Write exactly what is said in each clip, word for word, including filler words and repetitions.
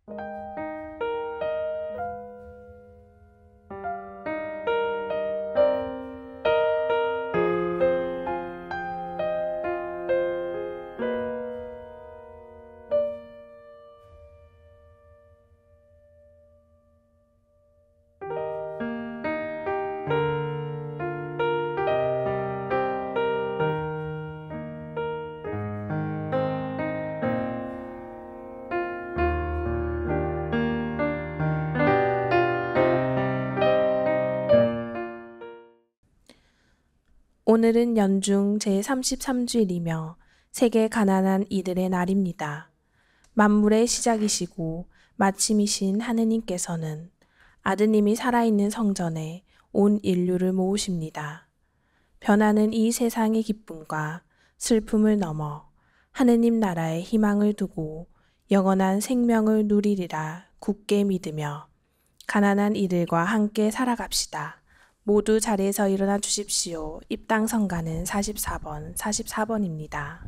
오늘은 연중 제삼십삼 주일이며 세계 가난한 이들의 날입니다. 만물의 시작이시고 마침이신 하느님께서는 아드님이 살아있는 성전에 온 인류를 모으십니다. 변하는 이 세상의 기쁨과 슬픔을 넘어 하느님 나라의 희망을 두고 영원한 생명을 누리리라 굳게 믿으며 가난한 이들과 함께 살아갑시다. 모두 자리에서 일어나 주십시오. 입당 성가는 사십사 번, 사십사 번입니다.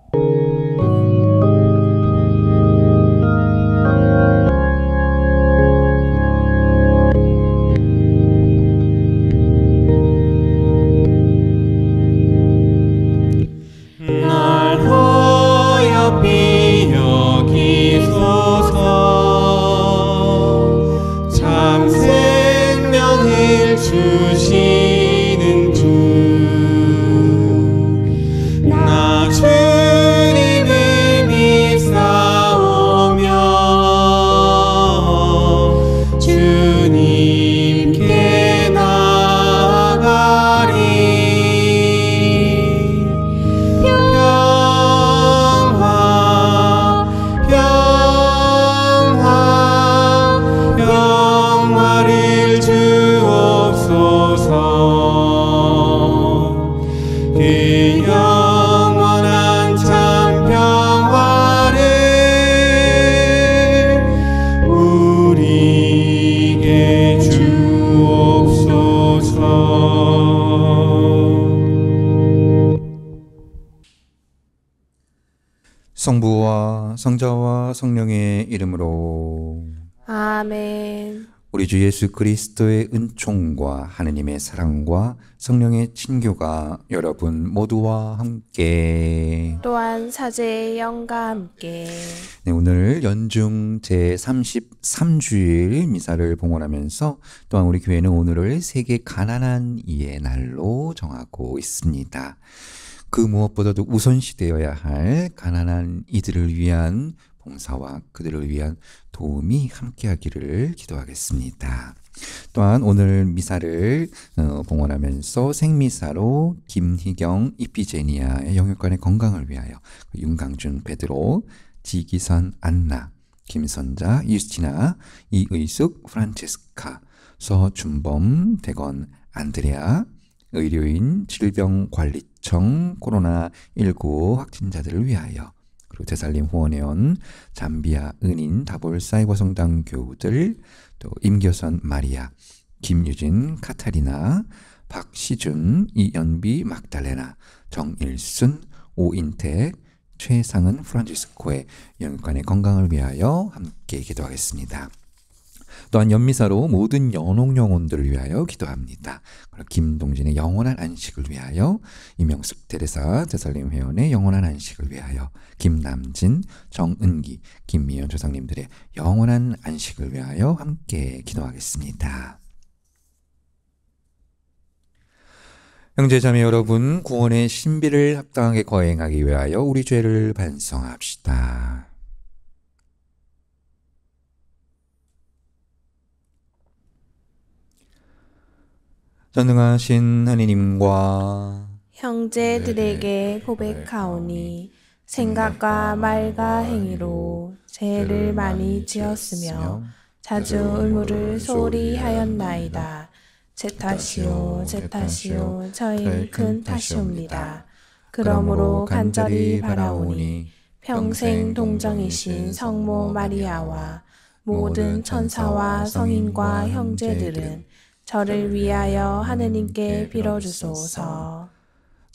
날 허엽히 여기소서 참 생명을 주시는 주 나 주님을 믿사오며 주님께 나가리 평화 평화 평화를 주옵소서 그 영원한 참 평화를 우리에게 주옵소서. 성부와 성자와 성령의 이름으로 아멘. 우리 주 예수 그리스도의 은총과 하느님의 사랑과 성령의 친교가 여러분 모두와 함께. 또한 사제의 영과 함께. 네, 오늘 연중 제삼십삼 주일 미사를 봉헌하면서 또한 우리 교회는 오늘을 세계 가난한 이의 날로 정하고 있습니다. 그 무엇보다도 우선시되어야 할 가난한 이들을 위한 봉사와 그들을 위한 도움이 함께하기를 기도하겠습니다. 또한 오늘 미사를 어, 봉헌하면서 생미사로 김희경 이피제니아의 영육간의 건강을 위하여 윤강준 베드로, 지기선 안나, 김선자 유스티나, 이의숙 프란체스카, 서준범 대건 안드레아, 의료인 질병관리청 코로나십구 확진자들을 위하여, 그리고 대살림 후원회원, 잠비아 은인 다볼 사이버 성당 교우들, 또 임교선 마리아, 김유진 카타리나, 박시준, 이연비 막달레나, 정일순, 오인택, 최상은 프란치스코의 영육간의 건강을 위하여 함께 기도하겠습니다. 또한 연미사로 모든 연옥 영혼들을 위하여 기도합니다. 김동진의 영원한 안식을 위하여, 이명숙 테레사 대살림 회원의 영원한 안식을 위하여, 김남진, 정은기, 김미연 조상님들의 영원한 안식을 위하여 함께 기도하겠습니다. 형제자매 여러분, 구원의 신비를 합당하게 거행하기 위하여 우리 죄를 반성합시다. 전능하신 하느님과 형제들에게 고백하오니 생각과 말과 행위로 죄를 많이 지었으며 자주 의무를 소홀히 하였나이다. 제 탓이요 제 탓이요 저희 큰 탓이옵니다. 그러므로 간절히 바라오니 평생 동정이신 성모 마리아와 모든 천사와 성인과 형제들은 저를 위하여 하느님께 빌어주소서.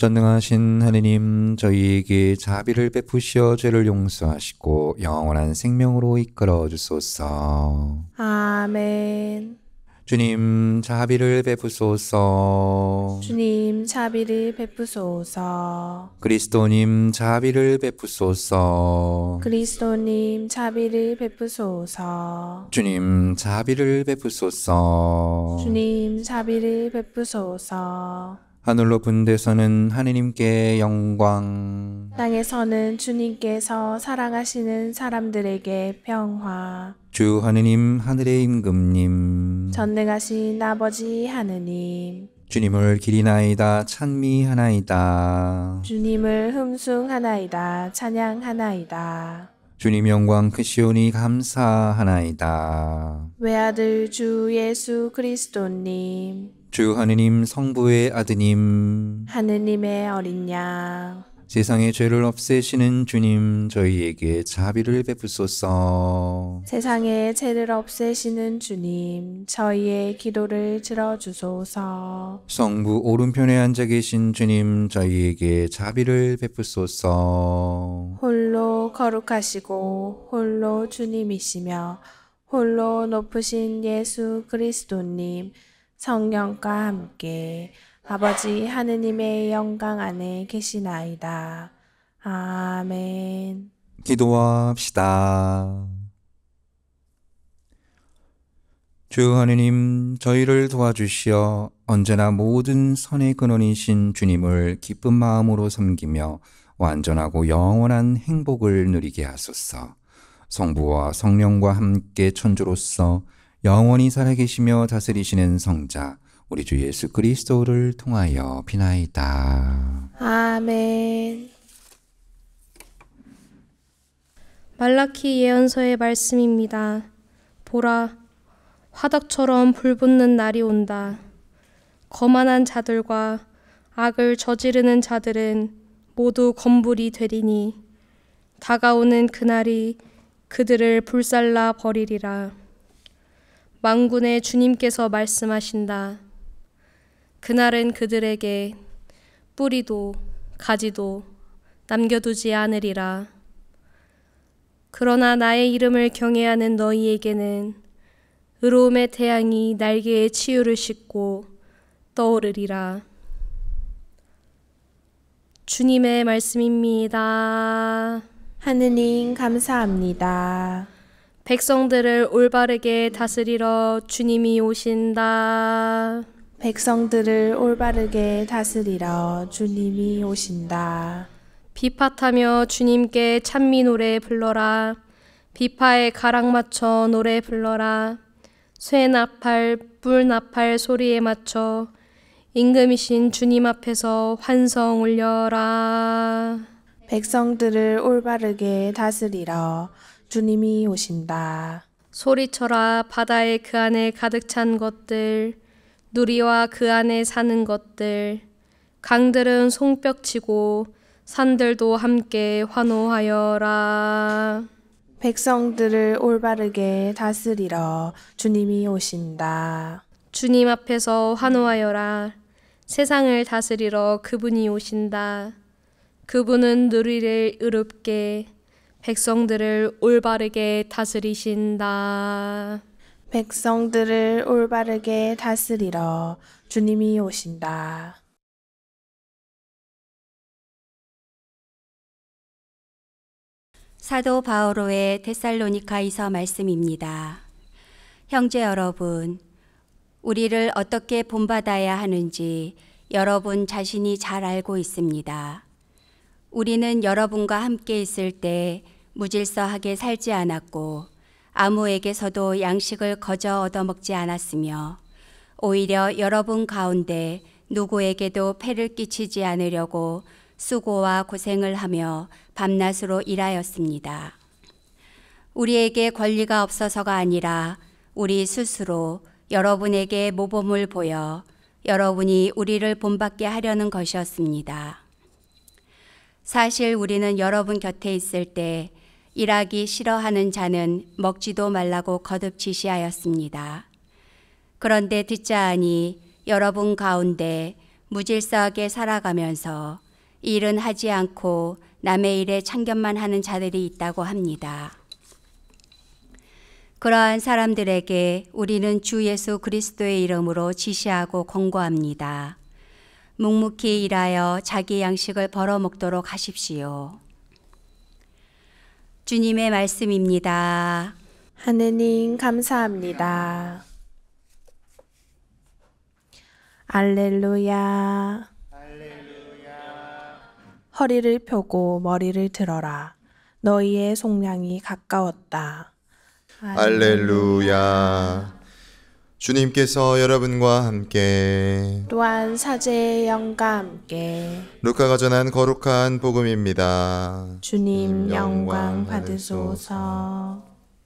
전능하신 하느님, 저희에게 자비를 베푸시어 죄를 용서하시고 영원한 생명으로 이끌어 주소서. 아멘. 주님, 자비를 베푸소서. 주님 자비를 베푸소서. 그리스도님, 자비를 베푸소서. 그리스도님 자비를 베푸소서. 주님, 자비를 베푸소서. 주님 자비를 베푸소서. 하늘 높은 데서는 하느님께 영광, 땅에서는 주님께서 사랑하시는 사람들에게 평화. 주 하느님, 하늘의 임금님, 전능하신 아버지 하느님, 주님을 기리나이다 찬미하나이다. 주님을 흠숭하나이다 찬양하나이다. 주님 영광 크시오니 감사하나이다. 외아들 주 예수 그리스도님, 주 하느님 성부의 아드님, 하느님의 어린 양, 세상의 죄를 없애시는 주님, 저희에게 자비를 베푸소서. 세상의 죄를 없애시는 주님, 저희의 기도를 들어주소서. 성부 오른편에 앉아 계신 주님, 저희에게 자비를 베푸소서. 홀로 거룩하시고 홀로 주님이시며 홀로 높으신 예수 그리스도님, 성령과 함께 아버지 하느님의 영광 안에 계시나이다. 아멘. 기도합시다. 주 하느님, 저희를 도와주시어 언제나 모든 선의 근원이신 주님을 기쁜 마음으로 섬기며 완전하고 영원한 행복을 누리게 하소서. 성부와 성령과 함께 천주로서 영원히 살아계시며 다스리시는 성자 우리 주 예수 그리스도를 통하여 비나이다. 아멘. 말라키 예언서의 말씀입니다. 보라, 화덕처럼 불붙는 날이 온다. 거만한 자들과 악을 저지르는 자들은 모두 건불이 되리니 다가오는 그날이 그들을 불살라 버리리라. 만군의 주님께서 말씀하신다. 그날은 그들에게 뿌리도 가지도 남겨두지 않으리라. 그러나 나의 이름을 경외하는 너희에게는 의로움의 태양이 날개에 치유를 싣고 떠오르리라. 주님의 말씀입니다. 하느님 감사합니다. 백성들을 올바르게 다스리러 주님이 오신다. 백성들을 올바르게 다스리러 주님이 오신다. 비파타며 주님께 찬미 노래 불러라. 비파에 가락 맞춰 노래 불러라. 쇠나팔, 뿔나팔 소리에 맞춰 임금이신 주님 앞에서 환성 울려라. 백성들을 올바르게 다스리러 주님이 오신다. 소리쳐라 바다에 그 안에 가득 찬 것들, 누리와 그 안에 사는 것들. 강들은 송벽치고 산들도 함께 환호하여라. 백성들을 올바르게 다스리러 주님이 오신다. 주님 앞에서 환호하여라. 세상을 다스리러 그분이 오신다. 그분은 누리를 의롭게 백성들을 올바르게 다스리신다. 백성들을 올바르게 다스리러 주님이 오신다. 사도 바오로의 데살로니가이서 말씀입니다. 형제 여러분, 우리를 어떻게 본받아야 하는지 여러분 자신이 잘 알고 있습니다. 우리는 여러분과 함께 있을 때 무질서하게 살지 않았고 아무에게서도 양식을 거저 얻어먹지 않았으며 오히려 여러분 가운데 누구에게도 폐를 끼치지 않으려고 수고와 고생을 하며 밤낮으로 일하였습니다. 우리에게 권리가 없어서가 아니라 우리 스스로 여러분에게 모범을 보여 여러분이 우리를 본받게 하려는 것이었습니다. 사실 우리는 여러분 곁에 있을 때 일하기 싫어하는 자는 먹지도 말라고 거듭 지시하였습니다. 그런데 듣자 하니 여러분 가운데 무질서하게 살아가면서 일은 하지 않고 남의 일에 참견만 하는 자들이 있다고 합니다. 그러한 사람들에게 우리는 주 예수 그리스도의 이름으로 지시하고 권고합니다. 묵묵히 일하여 자기 양식을 벌어먹도록 하십시오. 주님의 말씀입니다. 하느님 감사합니다. 알렐루야. 허리를 펴고 머리를 들어라. 너희의 속량이 가까웠다. 할렐루야. 주님께서 여러분과 함께 또한 사제의 영과 함께 루카가 전한 거룩한 복음입니다. 주님 영광 받으소서.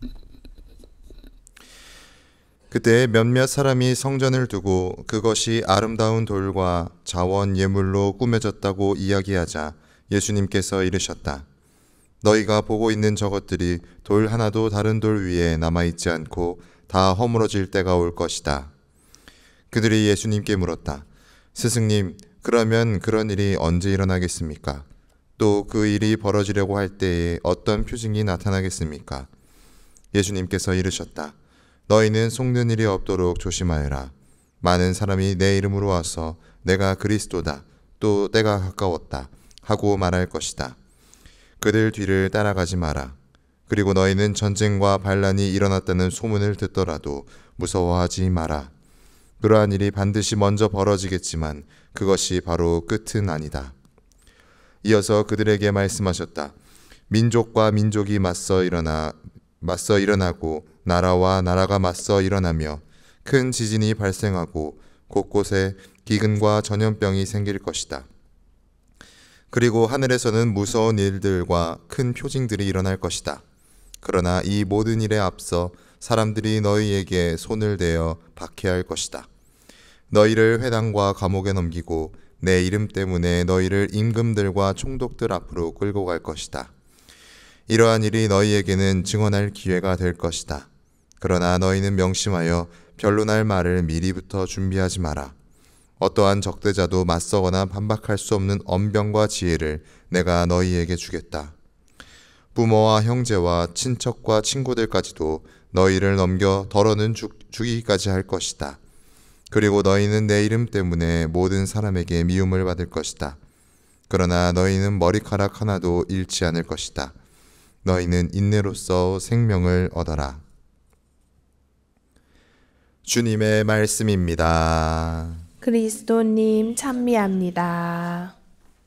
그때 몇몇 사람이 성전을 두고 그것이 아름다운 돌과 자원 예물로 꾸며졌다고 이야기하자 예수님께서 이르셨다. 너희가 보고 있는 저것들이 돌 하나도 다른 돌 위에 남아있지 않고 다 허물어질 때가 올 것이다. 그들이 예수님께 물었다. 스승님, 그러면 그런 일이 언제 일어나겠습니까? 또 그 일이 벌어지려고 할 때에 어떤 표징이 나타나겠습니까? 예수님께서 이르셨다. 너희는 속는 일이 없도록 조심하여라. 많은 사람이 내 이름으로 와서 내가 그리스도다, 또 때가 가까웠다 하고 말할 것이다. 그들 뒤를 따라가지 마라. 그리고 너희는 전쟁과 반란이 일어났다는 소문을 듣더라도 무서워하지 마라. 그러한 일이 반드시 먼저 벌어지겠지만 그것이 바로 끝은 아니다. 이어서 그들에게 말씀하셨다. 민족과 민족이 맞서 일어나 맞서 일어나고 나라와 나라가 맞서 일어나며 큰 지진이 발생하고 곳곳에 기근과 전염병이 생길 것이다. 그리고 하늘에서는 무서운 일들과 큰 표징들이 일어날 것이다. 그러나 이 모든 일에 앞서 사람들이 너희에게 손을 대어 박해할 것이다. 너희를 회당과 감옥에 넘기고 내 이름 때문에 너희를 임금들과 총독들 앞으로 끌고 갈 것이다. 이러한 일이 너희에게는 증언할 기회가 될 것이다. 그러나 너희는 명심하여 변론할 말을 미리부터 준비하지 마라. 어떠한 적대자도 맞서거나 반박할 수 없는 언변과 지혜를 내가 너희에게 주겠다. 부모와 형제와 친척과 친구들까지도 너희를 넘겨 덜어는 죽, 죽이기까지 할 것이다. 그리고 너희는 내 이름 때문에 모든 사람에게 미움을 받을 것이다. 그러나 너희는 머리카락 하나도 잃지 않을 것이다. 너희는 인내로써 생명을 얻어라. 주님의 말씀입니다. 그리스도님 찬미합니다.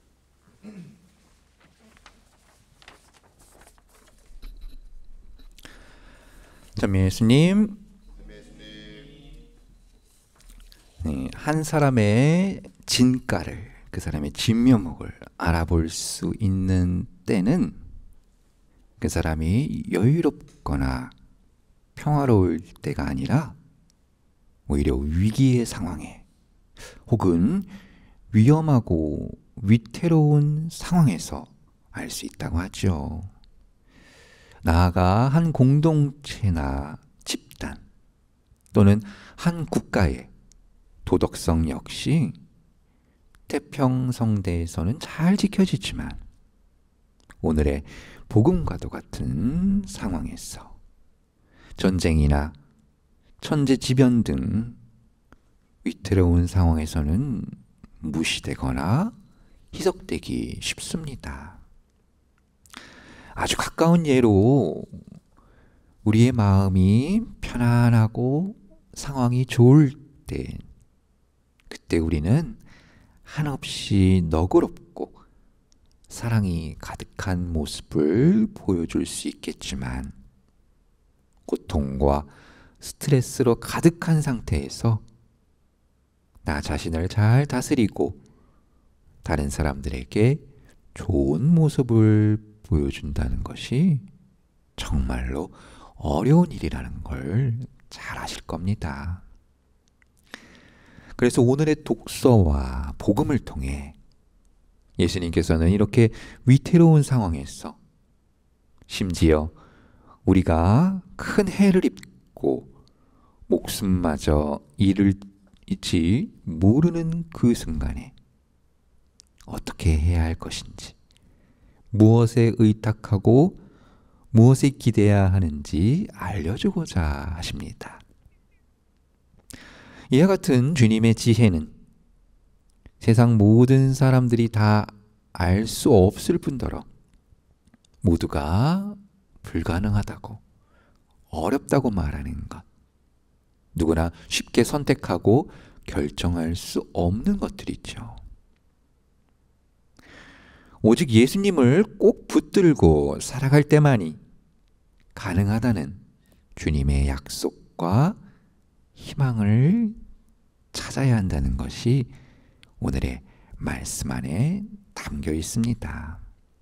찬미 예수님. 네, 한 사람의 진가를, 그 사람의 진면목을 알아볼 수 있는 때는 그 사람이 여유롭거나 평화로울 때가 아니라 오히려 위기의 상황에 혹은 위험하고 위태로운 상황에서 알 수 있다고 하죠. 나아가 한 공동체나 집단 또는 한 국가의 도덕성 역시 태평성대에서는 잘 지켜지지만 오늘의 복음과도 같은 상황에서 전쟁이나 천재지변 등 위태로운 상황에서는 무시되거나 희석되기 쉽습니다. 아주 가까운 예로 우리의 마음이 편안하고 상황이 좋을 때, 그때 우리는 한없이 너그럽고 사랑이 가득한 모습을 보여줄 수 있겠지만 고통과 스트레스로 가득한 상태에서 나 자신을 잘 다스리고 다른 사람들에게 좋은 모습을 보여준다는 것이 정말로 어려운 일이라는 걸 잘 아실 겁니다. 그래서 오늘의 독서와 복음을 통해 예수님께서는 이렇게 위태로운 상황에서 심지어 우리가 큰 해를 입고 목숨마저 잃을, 있지 모르는 그 순간에 어떻게 해야 할 것인지, 무엇에 의탁하고 무엇에 기대야 하는지 알려주고자 하십니다. 이와 같은 주님의 지혜는 세상 모든 사람들이 다 알 수 없을 뿐더러 모두가 불가능하다고, 어렵다고 말하는 것, 누구나 쉽게 선택하고 결정할 수 없는 것들이죠. 오직 예수님을 꼭 붙들고 살아갈 때만이 가능하다는 주님의 약속과 희망을 찾아야 한다는 것이 오늘의 말씀 안에 담겨 있습니다.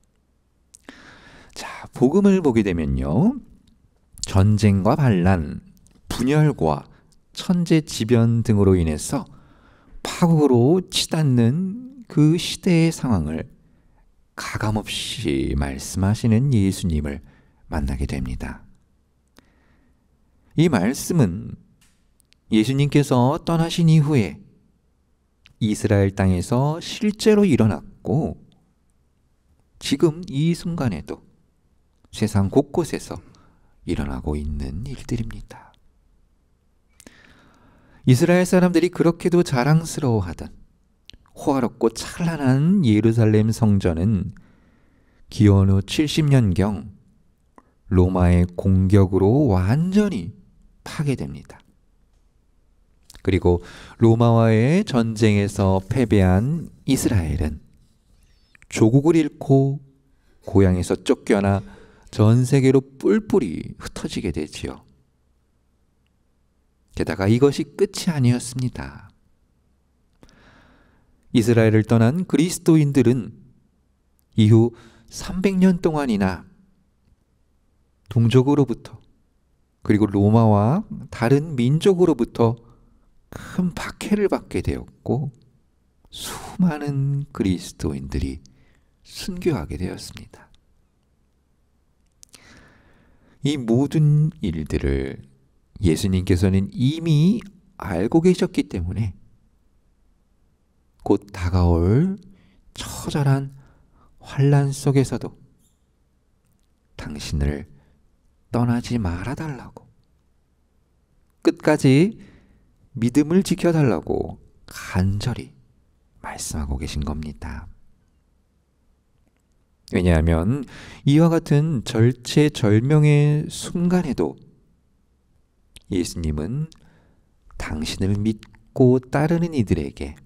자, 복음을 보게 되면요, 전쟁과 반란, 분열과 천재지변 등으로 인해서 파국으로 치닫는 그 시대의 상황을 가감없이 말씀하시는 예수님을 만나게 됩니다. 이 말씀은 예수님께서 떠나신 이후에 이스라엘 땅에서 실제로 일어났고, 지금 이 순간에도 세상 곳곳에서 일어나고 있는 일들입니다. 이스라엘 사람들이 그렇게도 자랑스러워하던 호화롭고 찬란한 예루살렘 성전은 기원 후 칠십 년경 로마의 공격으로 완전히 파괴됩니다. 그리고 로마와의 전쟁에서 패배한 이스라엘은 조국을 잃고 고향에서 쫓겨나 전 세계로 뿔뿔이 흩어지게 되지요. 게다가 이것이 끝이 아니었습니다. 이스라엘을 떠난 그리스도인들은 이후 삼백 년 동안이나 동족으로부터, 그리고 로마와 다른 민족으로부터 큰 박해를 받게 되었고, 수많은 그리스도인들이 순교하게 되었습니다. 이 모든 일들을 예수님께서는 이미 알고 계셨기 때문에 곧 다가올 처절한 환난 속에서도 당신을 떠나지 말아달라고, 끝까지 믿음을 지켜달라고 간절히 말씀하고 계신 겁니다. 왜냐하면 이와 같은 절체절명의 순간에도 예수님은 당신을 믿고 따르는 이들에게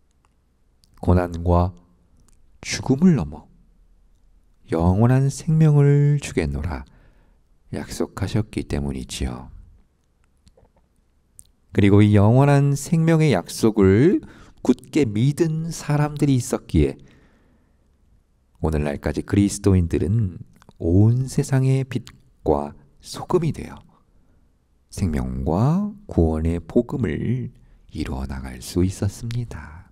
고난과 죽음을 넘어 영원한 생명을 주겠노라 약속하셨기 때문이지요. 그리고 이 영원한 생명의 약속을 굳게 믿은 사람들이 있었기에 오늘날까지 그리스도인들은 온 세상의 빛과 소금이 되어 생명과 구원의 복음을 이루어 나갈 수 있었습니다.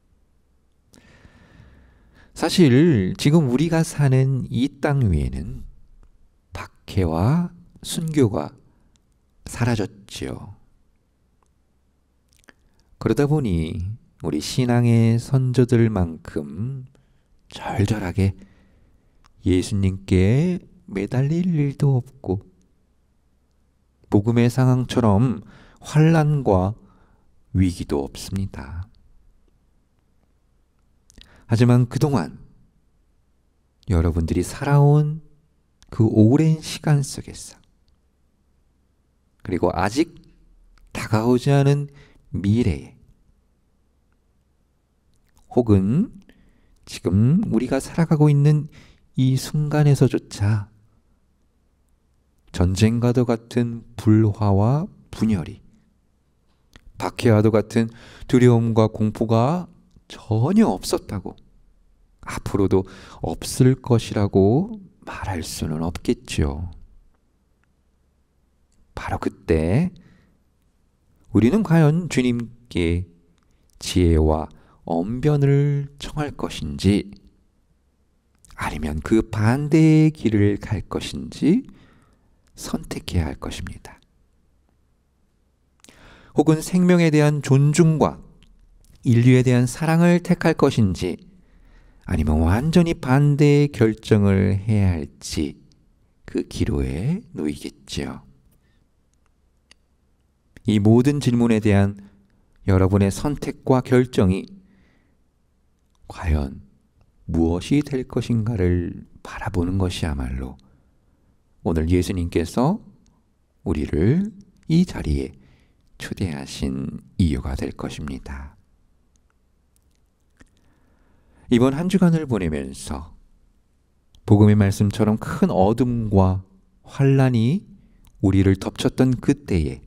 사실 지금 우리가 사는 이 땅 위에는 박해와 순교가 사라졌지요. 그러다 보니 우리 신앙의 선조들만큼 절절하게 예수님께 매달릴 일도 없고, 복음의 상황처럼 환난과 위기도 없습니다. 하지만 그동안 여러분들이 살아온 그 오랜 시간 속에서, 그리고 아직 다가오지 않은 미래에, 혹은 지금 우리가 살아가고 있는 이 순간에서조차 전쟁과도 같은 불화와 분열이, 박해와도 같은 두려움과 공포가 전혀 없었다고, 앞으로도 없을 것이라고 말할 수는 없겠죠. 바로 그때 우리는 과연 주님께 지혜와 언변을 청할 것인지, 아니면 그 반대의 길을 갈 것인지 선택해야 할 것입니다. 혹은 생명에 대한 존중과 인류에 대한 사랑을 택할 것인지 아니면 완전히 반대의 결정을 해야 할지 그 기로에 놓이겠지요. 이 모든 질문에 대한 여러분의 선택과 결정이 과연 무엇이 될 것인가를 바라보는 것이야말로 오늘 예수님께서 우리를 이 자리에 초대하신 이유가 될 것입니다. 이번 한 주간을 보내면서 복음의 말씀처럼 큰 어둠과 환란이 우리를 덮쳤던 그때에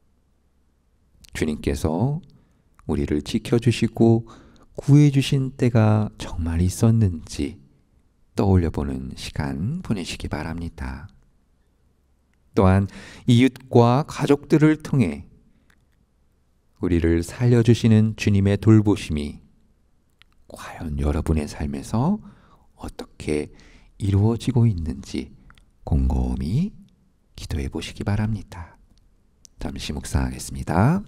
주님께서 우리를 지켜주시고 구해주신 때가 정말 있었는지 떠올려보는 시간 보내시기 바랍니다. 또한 이웃과 가족들을 통해 우리를 살려주시는 주님의 돌보심이 과연 여러분의 삶에서 어떻게 이루어지고 있는지 곰곰이 기도해 보시기 바랍니다. 잠시 묵상하겠습니다.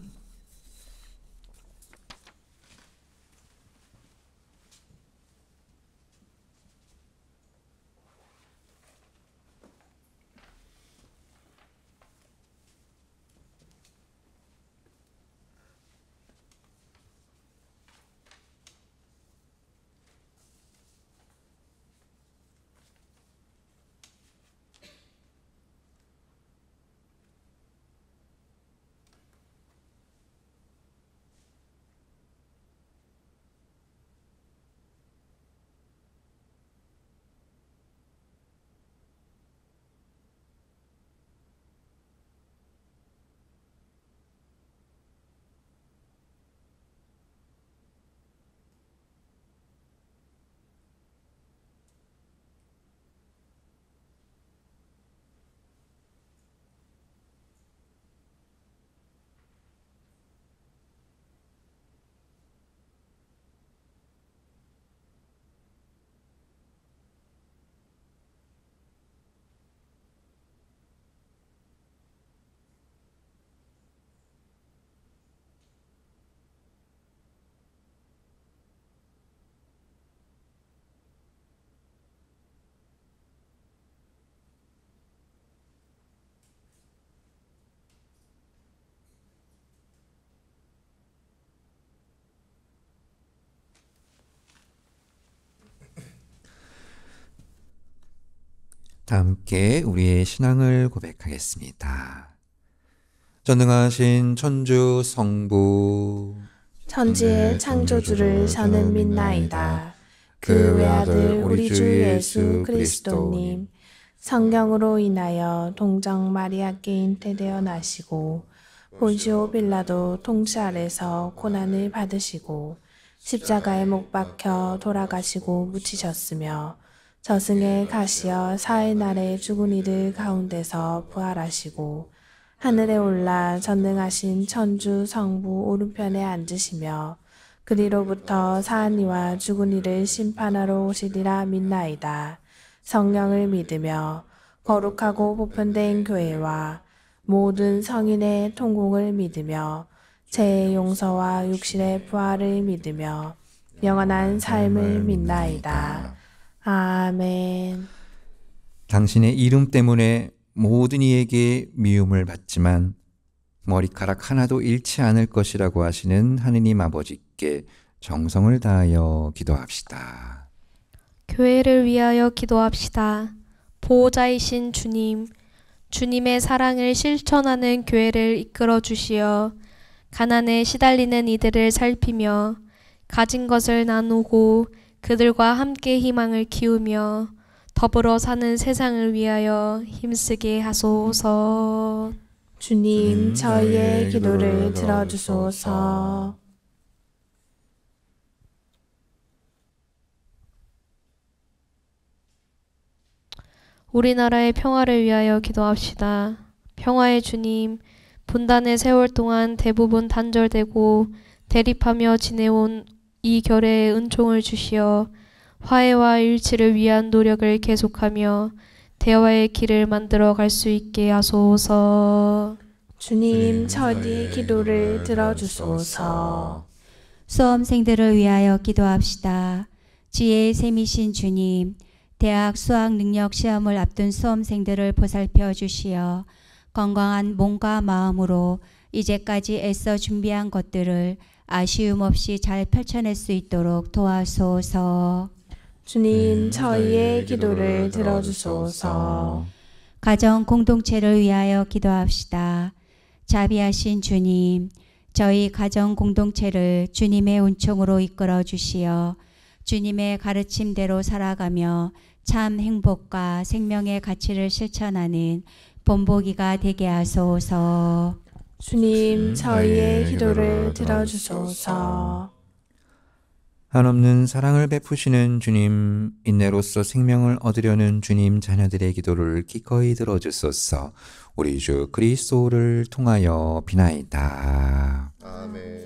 다 함께 우리의 신앙을 고백하겠습니다. 전능하신 천주 성부 천지의 창조주를 저는 믿나이다. 그 외아들 우리 주 예수 그리스도님 성령으로 인하여 동정 마리아께 잉태되어 나시고 본시오 빌라도 통치 아래서 고난을 받으시고 십자가에 못 박혀 돌아가시고 묻히셨으며 저승에 가시어 사흘날에 죽은 이들 가운데서 부활하시고 하늘에 올라 전능하신 천주 성부 오른편에 앉으시며 그리로부터 사한 이와 죽은 이를 심판하러 오시리라 믿나이다. 성령을 믿으며 거룩하고 보편된 교회와 모든 성인의 통공을 믿으며 죄의 용서와 육신의 부활을 믿으며 영원한 삶을 믿나이다. 아멘. 당신의 이름 때문에 모든 이에게 미움을 받지만 머리카락 하나도 잃지 않을 것이라고 하시는 하느님 아버지께 정성을 다하여 기도합시다. 교회를 위하여 기도합시다. 보호자이신 주님, 주님의 사랑을 실천하는 교회를 이끌어 주시어 가난에 시달리는 이들을 살피며 가진 것을 나누고 그들과 함께 희망을 키우며 더불어 사는 세상을 위하여 힘쓰게 하소서. 주님, 저희의 기도를 들어주소서. 우리나라의 평화를 위하여 기도합시다. 평화의 주님, 분단의 세월 동안 대부분 단절되고 대립하며 지내온 이 결의에 은총을 주시어 화해와 일치를 위한 노력을 계속하며 대화의 길을 만들어 갈 수 있게 하소서. 주님 저희의 기도를 들어주소서. 수험생들을 위하여 기도합시다. 지혜의 샘이신 주님, 대학 수학 능력 시험을 앞둔 수험생들을 보살펴 주시어 건강한 몸과 마음으로 이제까지 애써 준비한 것들을 아쉬움 없이 잘 펼쳐낼 수 있도록 도와소서. 주님 저희의 기도를 들어주소서. 가정 공동체를 위하여 기도합시다. 자비하신 주님, 저희 가정 공동체를 주님의 은총으로 이끌어 주시어 주님의 가르침대로 살아가며 참 행복과 생명의 가치를 실천하는 본보기가 되게 하소서. 주님 저희의 기도를 들어주소서. 한없는 사랑을 베푸시는 주님, 인내로서 생명을 얻으려는 주님 자녀들의 기도를 기꺼이 들어주소서. 우리 주 그리스도를 통하여 비나이다. 아멘.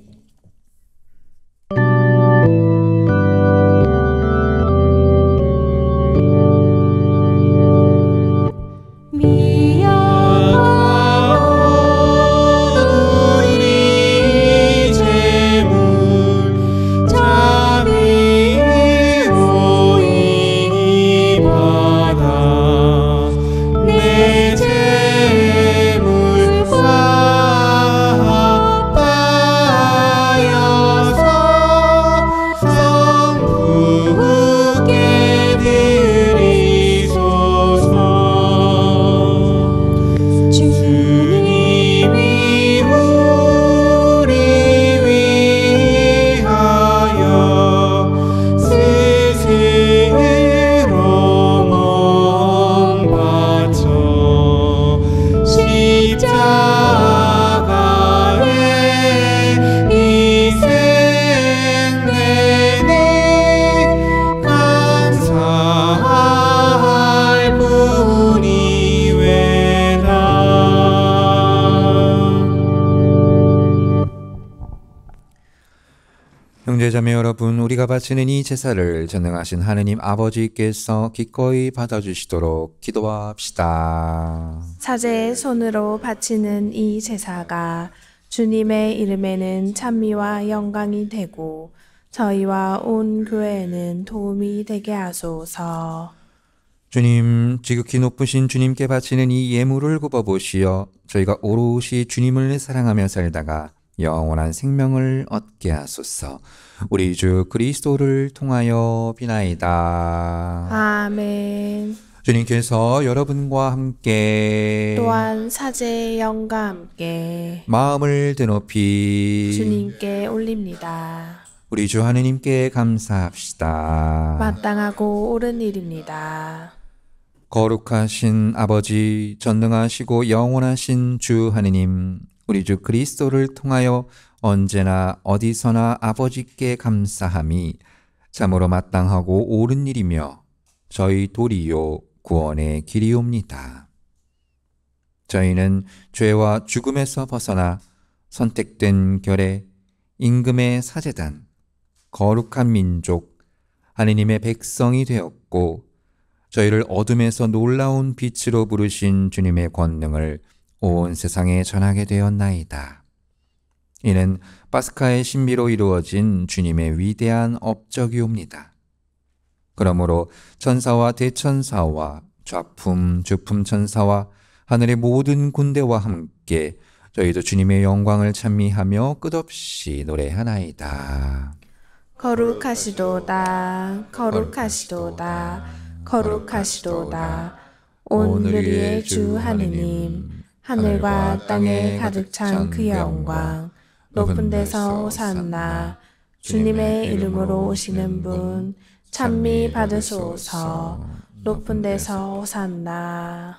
형제자매 여러분, 우리가 바치는 이 제사를 전능하신 하느님 아버지께서 기꺼이 받아주시도록 기도합시다. 사제의 손으로 바치는 이 제사가 주님의 이름에는 찬미와 영광이 되고 저희와 온 교회에는 도움이 되게 하소서. 주님, 지극히 높으신 주님께 바치는 이 예물을 굽어보시어 저희가 오롯이 주님을 사랑하며 살다가 영원한 생명을 얻게 하소서. 우리 주 그리스도를 통하여 비나이다. 아멘. 주님께서 여러분과 함께 또한 사제의 영과 함께 마음을 드높이 주님께 올립니다. 우리 주 하느님께 감사합시다. 마땅하고 옳은 일입니다. 거룩하신 아버지, 전능하시고 영원하신 주 하느님, 우리 주 그리스도를 통하여 언제나 어디서나 아버지께 감사함이 참으로 마땅하고 옳은 일이며 저희 도리요 구원의 길이옵니다. 저희는 죄와 죽음에서 벗어나 선택된 결의 임금의 사제단, 거룩한 민족, 하느님의 백성이 되었고 저희를 어둠에서 놀라운 빛으로 부르신 주님의 권능을 온 세상에 전하게 되었나이다. 이는 파스카의 신비로 이루어진 주님의 위대한 업적이옵니다. 그러므로 천사와 대천사와 좌품, 주품 천사와 하늘의 모든 군대와 함께 저희도 주님의 영광을 찬미하며 끝없이 노래하나이다. 거룩하시도다, 거룩하시도다, 거룩하시도다. 온 우리의 주 하느님, 하늘과 땅에 가득 찬 그 영광, 높은 데서 호산나, 주님의 이름으로 오시는 분, 찬미 받으소서. 높은 데서 호산나.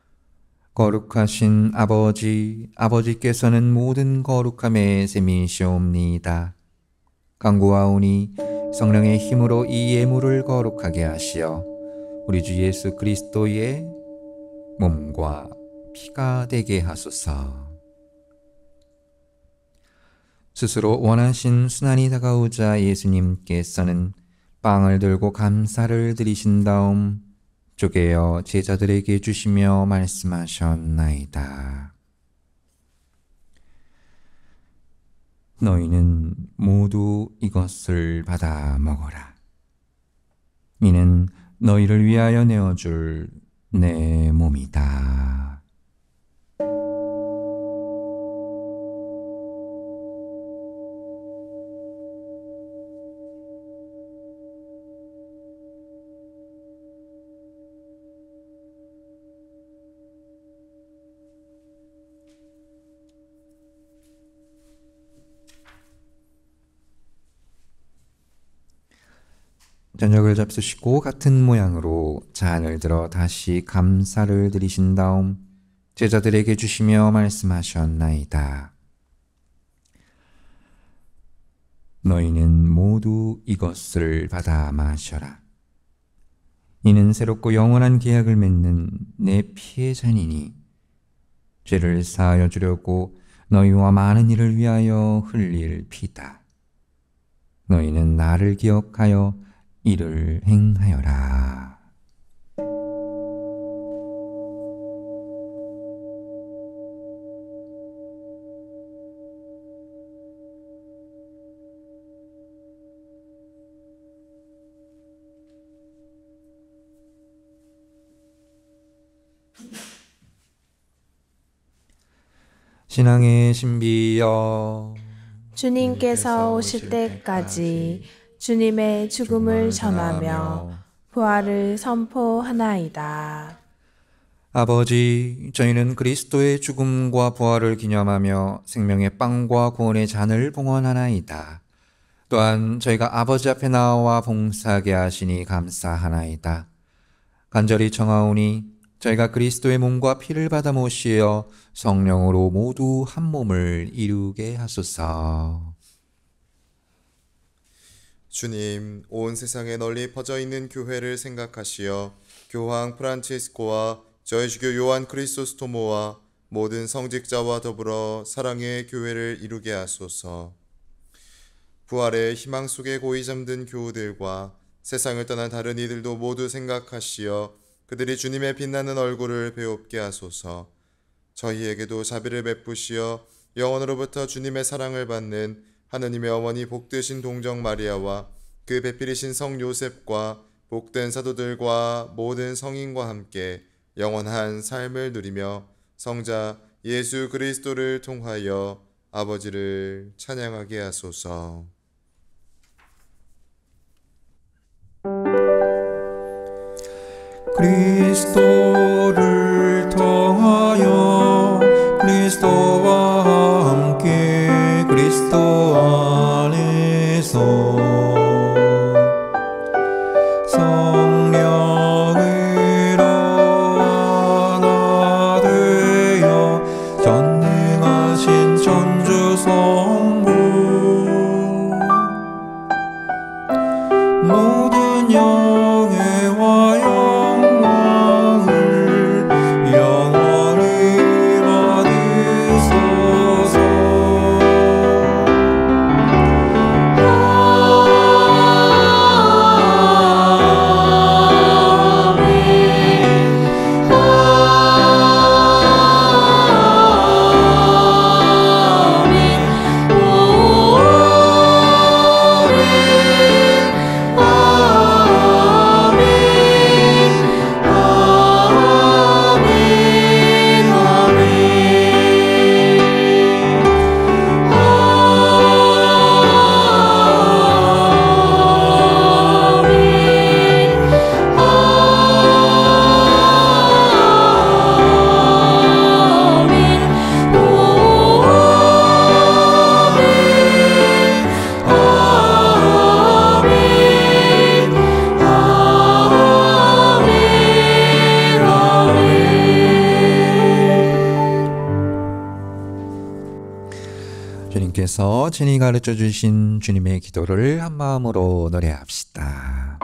거룩하신 아버지, 아버지께서는 모든 거룩함의 셈이시옵니다. 간구하오니 성령의 힘으로 이 예물을 거룩하게 하시어 우리 주 예수 그리스도의 몸과 피가 되게 하소서. 스스로 원하신 순환이 다가오자 예수님께서는 빵을 들고 감사를 드리신 다음 쪼개어 제자들에게 주시며 말씀하셨나이다. 너희는 모두 이것을 받아 먹어라. 이는 너희를 위하여 내어줄 내 몸이다. 저녁을 잡수시고 같은 모양으로 잔을 들어 다시 감사를 드리신 다음 제자들에게 주시며 말씀하셨나이다. 너희는 모두 이것을 받아 마셔라. 이는 새롭고 영원한 계약을 맺는 내 피의 잔이니 죄를 사하여 주려고 너희와 많은 이를 위하여 흘릴 피다. 너희는 나를 기억하여 이를 행하여라. 신앙의 신비여, 주님께서 오실 때까지 주님의 죽음을 전하며 부활을 선포하나이다. 아버지, 저희는 그리스도의 죽음과 부활을 기념하며 생명의 빵과 구원의 잔을 봉헌하나이다. 또한 저희가 아버지 앞에 나와 봉사하게 하시니 감사하나이다. 간절히 청하오니 저희가 그리스도의 몸과 피를 받아 모시어 성령으로 모두 한 몸을 이루게 하소서. 주님, 온 세상에 널리 퍼져 있는 교회를 생각하시어 교황 프란치스코와 저희 주교 요한 크리소스토모와 모든 성직자와 더불어 사랑의 교회를 이루게 하소서. 부활의 희망 속에 고이 잠든 교우들과 세상을 떠난 다른 이들도 모두 생각하시어 그들이 주님의 빛나는 얼굴을 배웁게 하소서. 저희에게도 자비를 베푸시어 영원으로부터 주님의 사랑을 받는 하느님의 어머니 복되신 동정 마리아와 그 배필이신 성 요셉과 복된 사도들과 모든 성인과 함께 영원한 삶을 누리며 성자 예수 그리스도를 통하여 아버지를 찬양하게 하소서. 그리스도를 통하여 그리스도와 함께 그리스도 안에서 성령으로 하나 되어 전능하신 천주 성부 모든 영예와 영광을 영원히 받으소서. 주님께서 친히 가르쳐 주신 주님의 기도를 한 마음으로 노래합시다.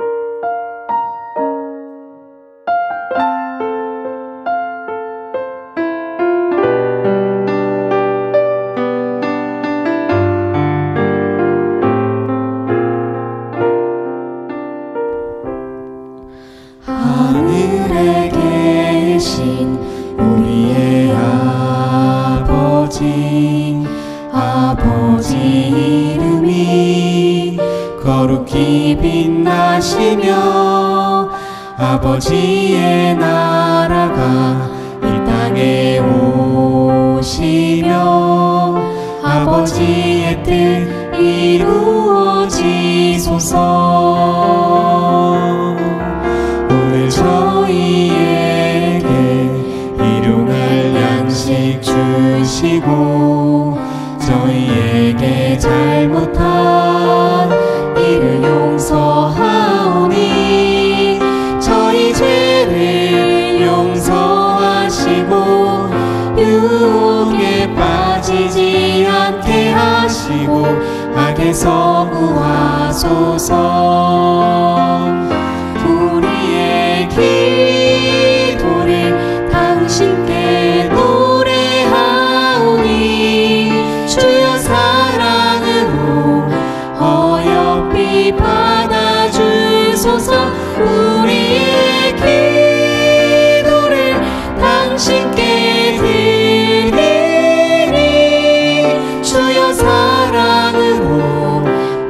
하늘에 계신 우리의 아버지, 아버지 거룩히 빛나시며 아버지의 나라가 이 땅에 오시며 아버지의 뜻 이루어지소서. 오늘 저희에게 일용할 양식 주시고 저희에게 잘못한 일을 용서하오니 저희 죄를 용서하시고 유혹에 빠지지 않게 하시고 악에서 구하소서. 우리의 기도를 당신께 노래하오니 주여 사랑으로 어여삐 받아주소서. 우리의 기도를 당신께 드리니 주여 사랑으로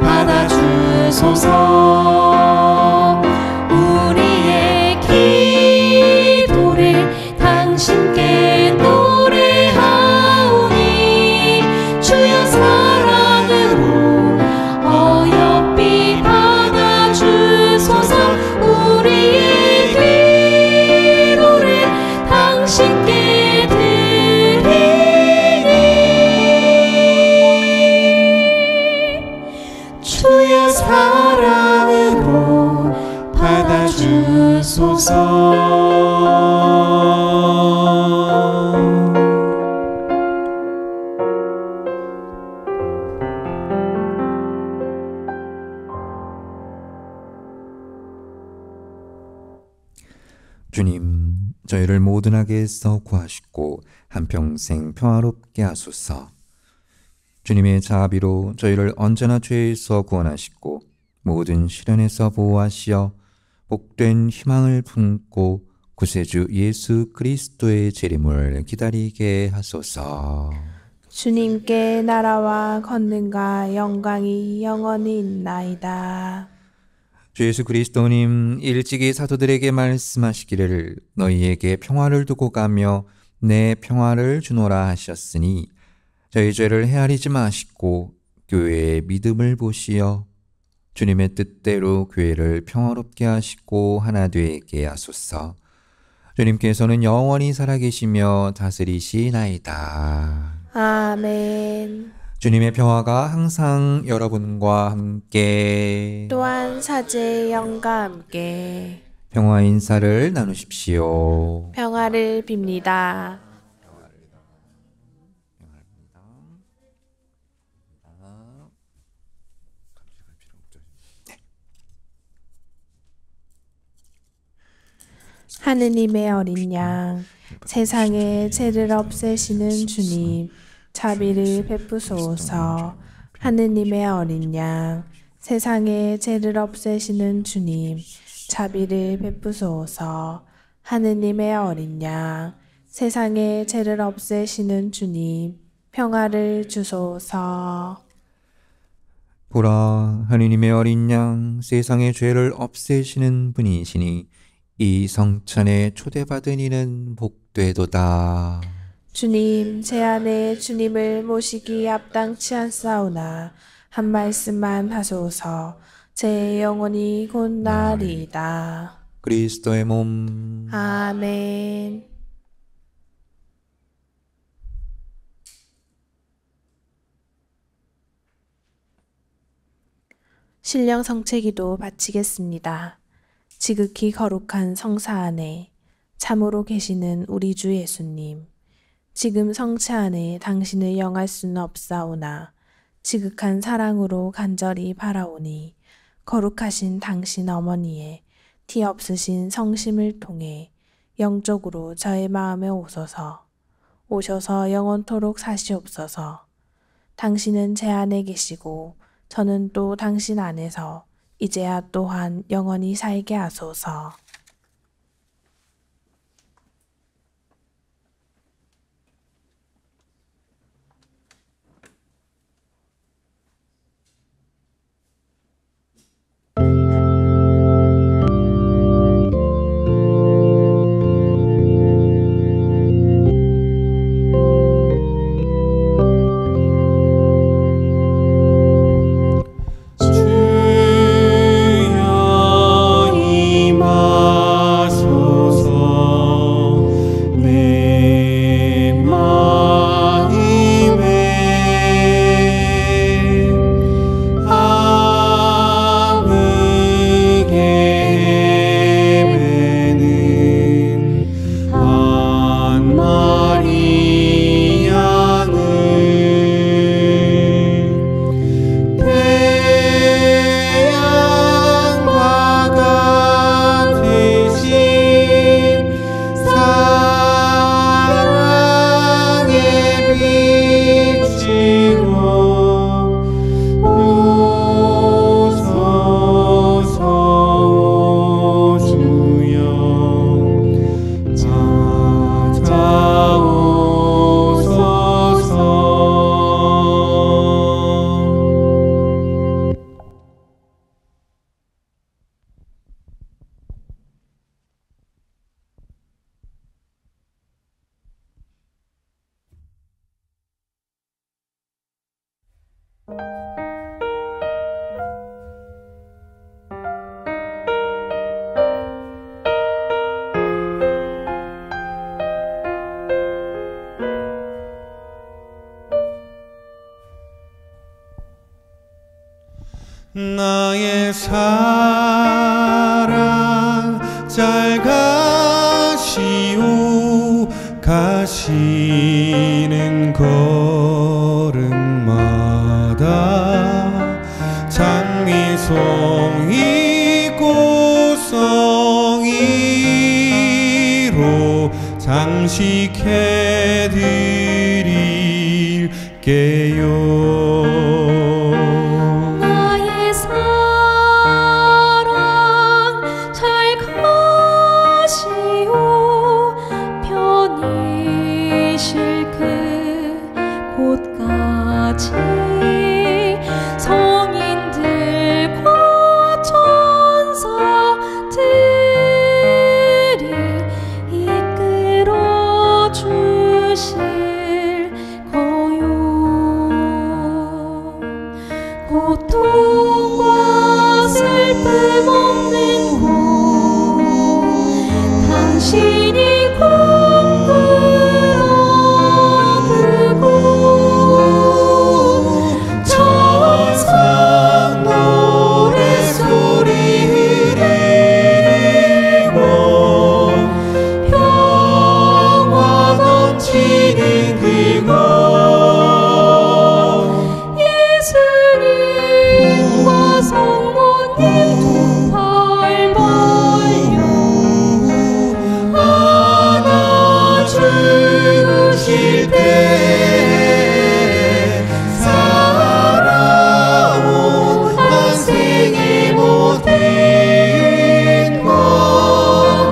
받아주소서. 우리의 기도를 당신께 노래하오니 주여 사랑으로 어여삐 받아주소서. 우리의 기도를 당신께 드리니 주여 사랑으로 받아주소서. 주님, 저희를 모든 악에서 구하시고 한평생 평화롭게 하소서. 주님의 자비로 저희를 언제나 죄에서 구원하시고 모든 시련에서 보호하시어 복된 희망을 품고 구세주 예수 그리스도의 재림을 기다리게 하소서. 주님께 나라와 권능과 영광이 영원히 있나이다. 주 예수 그리스도님, 일찍이 사도들에게 말씀하시기를 너희에게 평화를 두고 가며 내 평화를 주노라 하셨으니 저희 죄를 헤아리지 마시고 교회의 믿음을 보시어 주님의 뜻대로 교회를 평화롭게 하시고 하나 되게 하소서. 주님께서는 영원히 살아계시며 다스리시나이다. 아멘. 주님의 평화가 항상 여러분과 함께 또한 사제의 영과 함께 평화 인사를 나누십시오. 평화를 빕니다. 하느님의 어린 양, 세상의 죄를 없애시는 주님, 자비를 베푸소서. 하느님의 어린 양, 세상의 죄를 없애시는 주님, 자비를 베푸소서. 하느님의 어린 양, 세상의 죄를 없애시는 주님, 평화를 주소서. 보라, 하느님의 어린 양, 세상의 죄를 없애시는 분이시니 이 성찬에 초대받은 이는 복되도다. 주님, 제 안에 주님을 모시기 앞당치 않사오나 한 말씀만 하소서. 제 영혼이 곧 나으리이다. 그리스도의 몸. 아멘. 신령 성체기도 바치겠습니다. 지극히 거룩한 성사 안에 참으로 계시는 우리 주 예수님, 지금 성체 안에 당신을 영할 수는 없사오나 지극한 사랑으로 간절히 바라오니 거룩하신 당신 어머니의 티 없으신 성심을 통해 영적으로 저의 마음에 오소서. 오셔서 영원토록 사시옵소서. 당신은 제 안에 계시고 저는 또 당신 안에서 이제야 또한 영원히 살게 하소서. 나의 사랑 잘 가시오. 가시는 걸음마다 장미송이 꽃송이로 장식해 드릴게요. 성인들과 천사들이 이끌어 주실 거요. 고통과 슬픔 없는 곳 당신이 꿈꾸러 그곳 천사 노래소리 흐리고 평화 넘치는 그곳 예수님과 성모님 두 팔 벌려 안아주실 때 살아온 한 생의 모든 것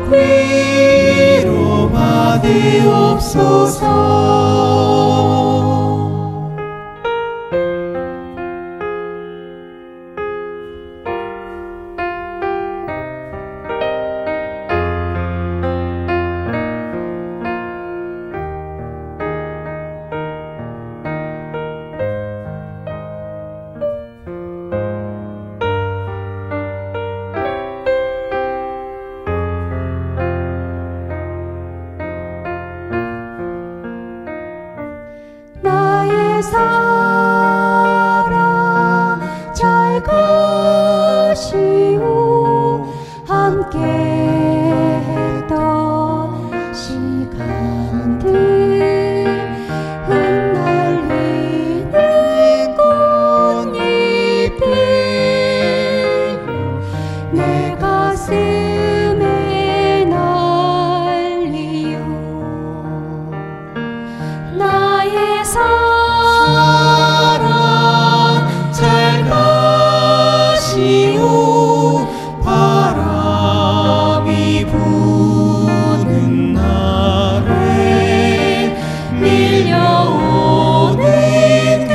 위로 받으옵소서. 나의 사랑 잘 가시오. 함께 했던 시간들 흩날리는 꽃잎들 내 가슴에 날리오. 나의 사랑 잘 가시오. 바람이 부는 날에 밀려오는 그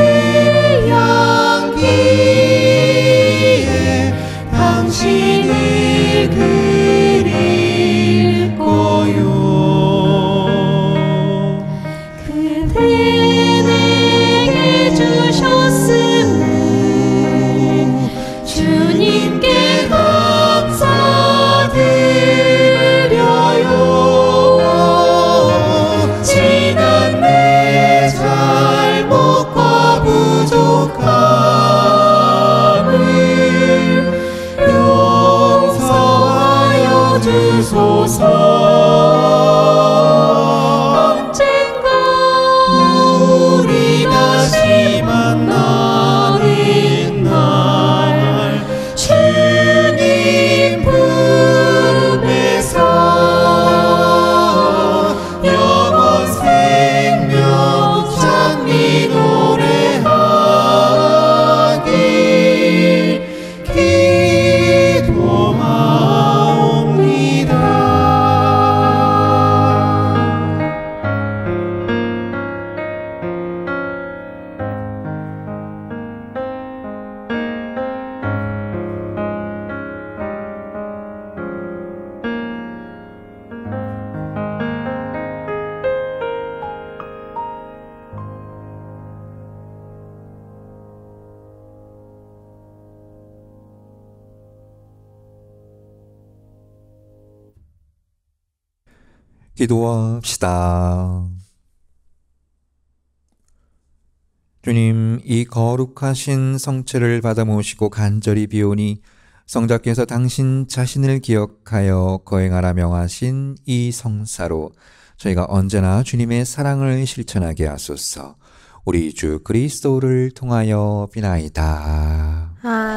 향기에 당신을 그릴 거요. 그대 내게 주셨음을 주님께 감사드려요. 지난 주소서. 언젠가 우리 다시 만나는 날 주님 품에서 영원 생명 찬미 노래하길 기도하옵니다. 기도합시다. 주님, 이 거룩하신 성체를 받아 모시고 간절히 비오니 성자께서 당신 자신을 기억하여 거행하라 명하신 이 성사로 저희가 언제나 주님의 사랑을 실천하게 하소서. 우리 주 그리스도를 통하여 비나이다.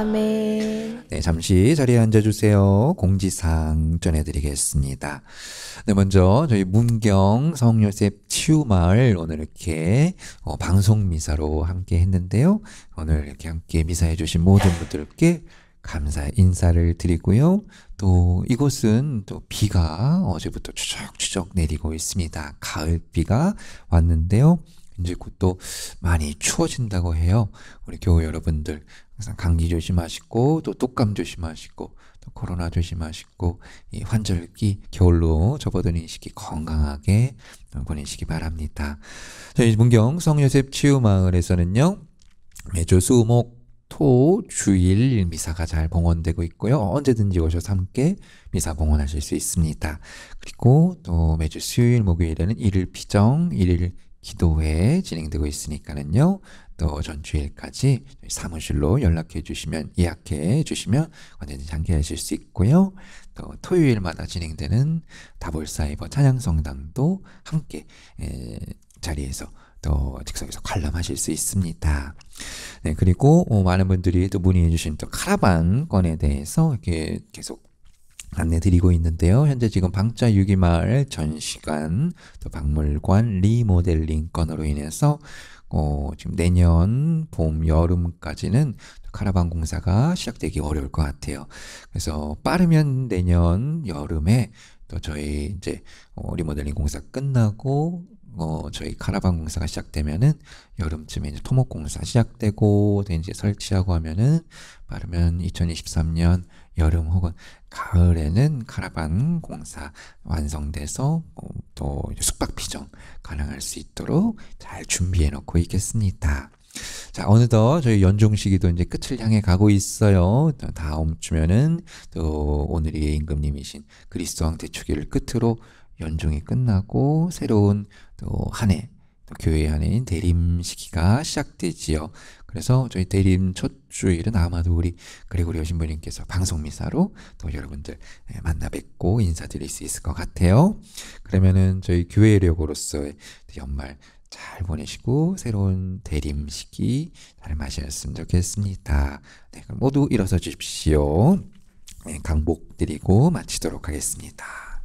아멘. 네, 잠시 자리에 앉아주세요. 공지사항 전해드리겠습니다. 네, 먼저 저희 문경 성요셉 치유마을 오늘 이렇게 어, 방송 미사로 함께 했는데요. 오늘 이렇게 함께 미사해 주신 모든 분들께 감사 인사를 드리고요. 또 이곳은 또 비가 어제부터 추적추적 내리고 있습니다. 가을 비가 왔는데요. 이제 곧 또 많이 추워진다고 해요. 우리 교회 여러분들 항상 감기 조심하시고 또 독감 조심하시고 또 코로나 조심하시고 이 환절기 겨울로 접어드는 시기 건강하게 보내시기 바랍니다. 저희 문경 성요셉 치유마을에서는요. 매주 수, 목, 토, 주일 미사가 잘 봉헌되고 있고요. 언제든지 오셔서 함께 미사 봉헌하실 수 있습니다. 그리고 또 매주 수요일, 목요일에는 일일 피정, 일일 기도회 진행되고 있으니까는요. 또 전주일까지 사무실로 연락해 주시면 예약해 주시면 언제든지 함께하실 수 있고요. 또 토요일마다 진행되는 다볼사이버 찬양성당도 함께 에, 자리에서 또 즉석에서 관람하실 수 있습니다. 네, 그리고 어, 많은 분들이 또 문의해 주신 또 카라반 건에 대해서 이렇게 계속 안내 드리고 있는데요. 현재 지금 방자 유기마을 전시관 또 박물관 리모델링 건으로 인해서 어, 지금 내년 봄 여름까지는 카라반 공사가 시작되기 어려울 것 같아요. 그래서 빠르면 내년 여름에 또 저희 이제 어, 리모델링 공사 끝나고 어, 저희 카라반 공사가 시작되면은 여름쯤에 이제 토목 공사 시작되고 이제 설치하고 하면은 빠르면 이천이십삼 년 여름 혹은 가을에는 카라반 공사 완성돼서 어, 또 숙박 피정 가능할 수 있도록 잘 준비해 놓고 있겠습니다. 자, 어느덧 저희 연중 시기도 이제 끝을 향해 가고 있어요. 다음 주면은 또 오늘이 임금님이신 그리스도 왕 대축일을 끝으로 연중이 끝나고 새로운 또 한 해, 또 교회 한 해인 대림 시기가 시작되지요. 그래서 저희 대림 첫 주일은 아마도 우리 그레고리 여신부님께서 방송미사로 또 여러분들 만나 뵙고 인사드릴 수 있을 것 같아요. 그러면은 저희 교회력으로서의 연말 잘 보내시고 새로운 대림 시기 잘 맞이하셨으면 좋겠습니다. 네, 그럼 모두 일어서 주십시오. 네, 강복 드리고 마치도록 하겠습니다.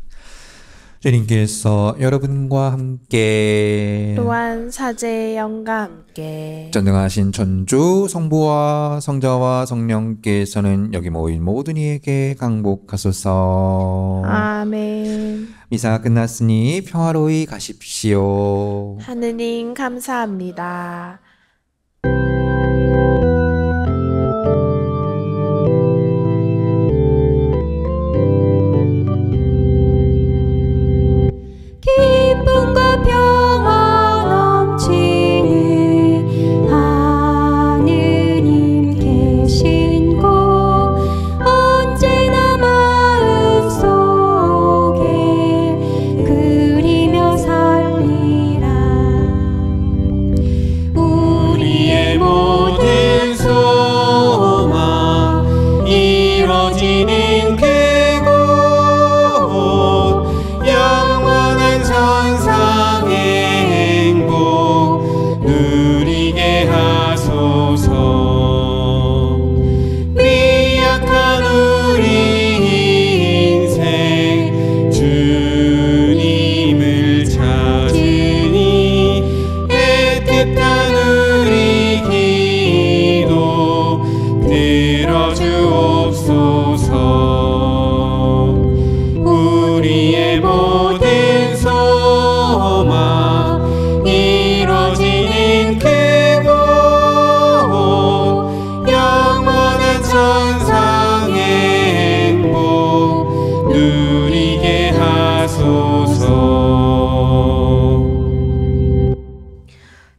주님께서 여러분과 함께 또한 사제의 영과 함께 전능하신 천주 성부와 성자와 성령께서는 여기 모인 모든 이에게 강복하소서. 아멘. 미사 끝났으니 평화로이 가십시오. 하느님 감사합니다. 기쁨과 평화 넘치는 하느님 계신 곳 언제나 마음속에 그리며 살리라. 우리의 몸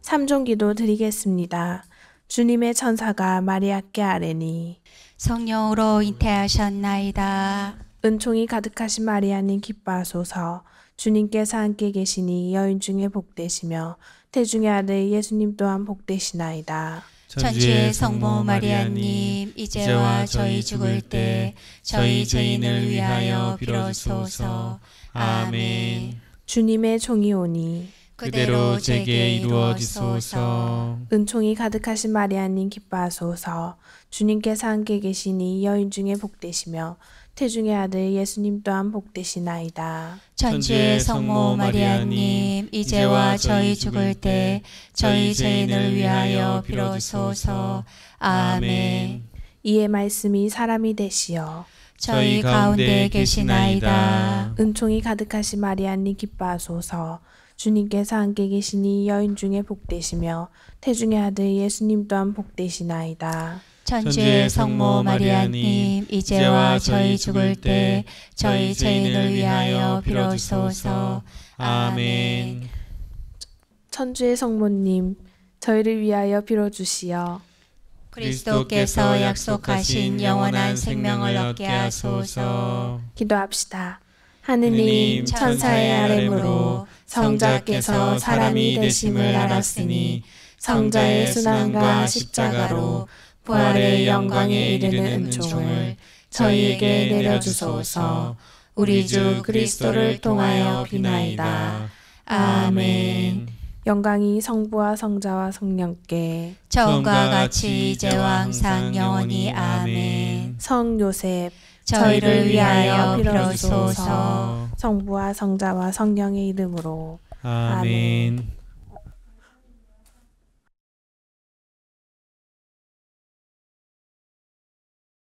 삼종기도 드리겠습니다. 주님의 천사가 마리아께 아뢰니 성령으로 잉태하셨나이다. 은총이 가득하신 마리아님 기뻐하소서. 주님께서 함께 계시니 여인 중에 복되시며 태중의 아들 예수님 또한 복되시나이다. 천주의 성모 마리아님, 이제와 저희 죽을 때 저희 죄인을 위하여 빌어주소서. 아멘. 주님의 종이 오니 그대로 제게 이루어지소서. 은총이 가득하신 마리아님 기뻐하소서. 주님께서 함께 계시니 여인 중에 복되시며 태중의 아들 예수님 또한 복되시나이다. 천주의 성모 마리아님, 이제와 저희 죽을 때 저희 죄인을 위하여 빌어주소서. 아멘. 이의 말씀이 사람이 되시어 저희 가운데 계시나이다. 은총이 가득하신 마리아님 기뻐하소서. 주님께서 함께 계시니 여인 중에 복되시며 태중의 아들 예수님 또한 복되시나이다. 천주의 성모 마리아님, 이제와 저희 죽을 때 저희 죄인을 위하여 빌어주소서. 아멘. 천주의 성모님, 저희를 위하여 빌어주시어 그리스도께서 약속하신 영원한 생명을 얻게 하소서. 기도합시다. 하느님, 천사의 아뢰므로 성자께서 사람이 되심을 알았으니 성자의 순환과 십자가로 부활의 영광에 이르는 은총을 저희에게 내려주소서. 우리 주 그리스도를 통하여 비나이다. 아멘. 영광이 성부와 성자와 성령께 처음과 같이 이제와 항상 영원히. 아멘. 성 요셉 저희를 위하여 빌어주소서. 성부와 성자와 성령의 이름으로 아멘.